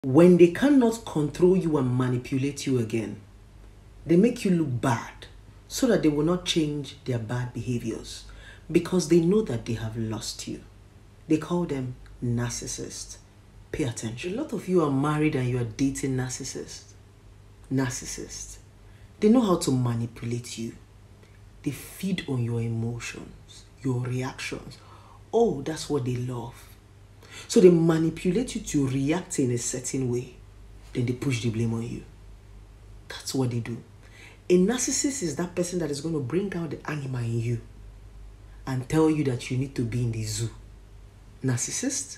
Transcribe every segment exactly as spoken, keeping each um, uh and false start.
When they cannot control you and manipulate you again, they make you look bad so that they will not change their bad behaviors because they know that they have lost you. They call them narcissists. Pay attention. A lot of you are married and you are dating narcissists. Narcissists. They know how to manipulate you. They feed on your emotions, your reactions. Oh, that's what they love. So they manipulate you to react in a certain way. Then they push the blame on you. That's what they do. A narcissist is that person that is going to bring out the animal in you and tell you that you need to be in the zoo. Narcissist?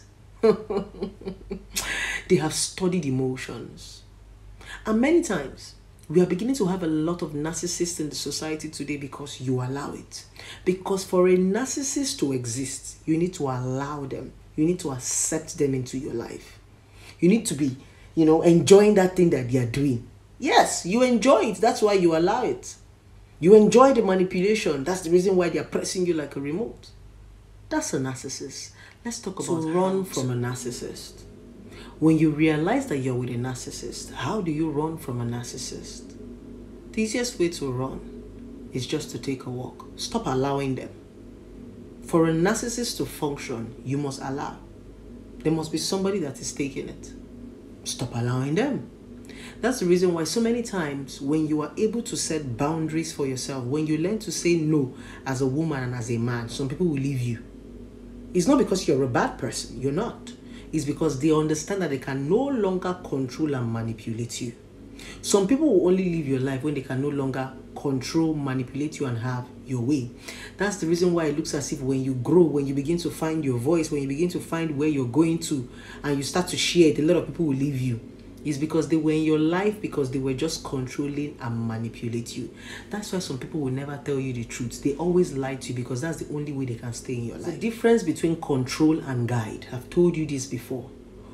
They have studied emotions. And many times, we are beginning to have a lot of narcissists in the society today because you allow it. Because for a narcissist to exist, you need to allow them. You need to accept them into your life. You need to be, you know, enjoying that thing that they are doing. Yes, you enjoy it. That's why you allow it. You enjoy the manipulation. That's the reason why they are pressing you like a remote. That's a narcissist. Let's talk about so run from a narcissist. When you realize that you're with a narcissist, how do you run from a narcissist? The easiest way to run is just to take a walk. Stop allowing them. For a narcissist to function, you must allow. There must be somebody that is taking it. Stop allowing them. That's the reason why so many times when you are able to set boundaries for yourself, when you learn to say no as a woman and as a man, some people will leave you. It's not because you're a bad person. You're not. It's because they understand that they can no longer control and manipulate you. Some people will only live your life when they can no longer control, manipulate you and have your way. That's the reason why it looks as if when you grow, when you begin to find your voice, when you begin to find where you're going to, and you start to share it, a lot of people will leave you. It's because they were in your life because they were just controlling and manipulate you. That's why some people will never tell you the truth. They always lie to you because that's the only way they can stay in your life. The difference between control and guide. I've told you this before.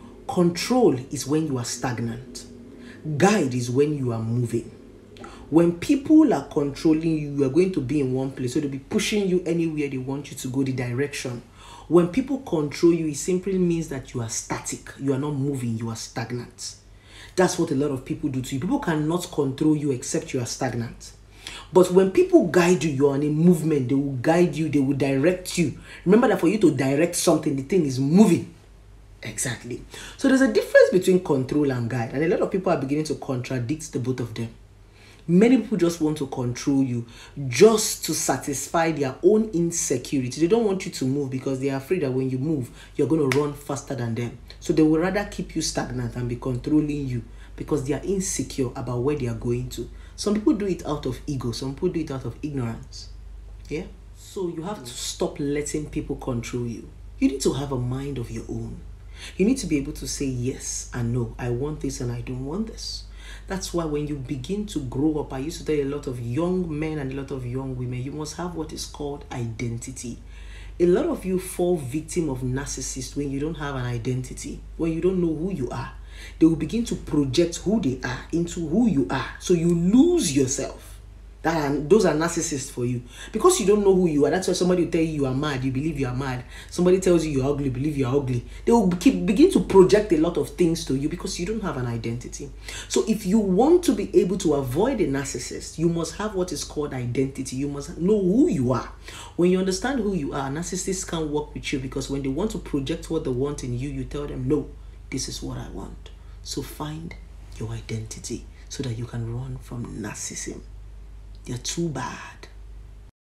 Control is when you are stagnant. Guide is when you are moving. When people are controlling you, you are going to be in one place. So they'll be pushing you anywhere they want you to go, the direction. When people control you, it simply means that you are static. You are not moving. You are stagnant. That's what a lot of people do to you. People cannot control you except you are stagnant. But when people guide you, you're on a movement. They will guide you. They will direct you. Remember that for you to direct something, the thing is moving. Exactly. So there's a difference between control and guide. And a lot of people are beginning to contradict the both of them. Many people just want to control you just to satisfy their own insecurity. They don't want you to move because they are afraid that when you move, you're going to run faster than them. So they will rather keep you stagnant and be controlling you because they are insecure about where they are going to. Some people do it out of ego. Some people do it out of ignorance. Yeah? So you have to stop letting people control you. You need to have a mind of your own. You need to be able to say yes and no. I want this and I don't want this. That's why when you begin to grow up, I used to tell a lot of young men and a lot of young women, you must have what is called identity. A lot of you fall victim of narcissists when you don't have an identity, when you don't know who you are. They will begin to project who they are into who you are. So you lose yourself. That are, those are narcissists for you. Because you don't know who you are. That's why somebody will tell you you are mad. You believe you are mad. Somebody tells you you're ugly. You believe you're ugly. They will keep, begin to project a lot of things to you because you don't have an identity. So if you want to be able to avoid a narcissist, you must have what is called identity. You must know who you are. When you understand who you are, narcissists can't work with you because when they want to project what they want in you, you tell them, no, this is what I want. So find your identity so that you can run from narcissism. They're too bad.